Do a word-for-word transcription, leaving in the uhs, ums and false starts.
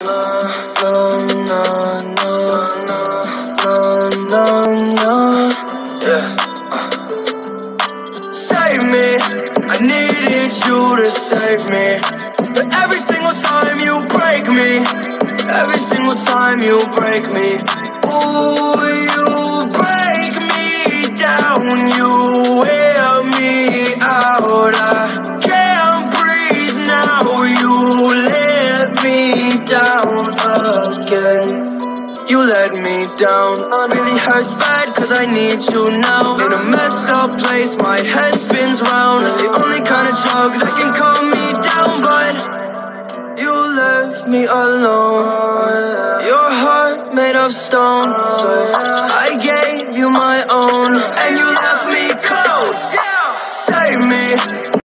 No, no, no, no, no, no, yeah. Save me, I needed you to save me. But every single time you break me, every single time you break me, ooh, you break me down, you wear me out. I can't breathe now, you let me down again. You let me down, really hurts bad cause I need you now. In a messed up place, my head spins round. The only kind of drug that can calm me down, but you left me alone. Your heart made of stone, so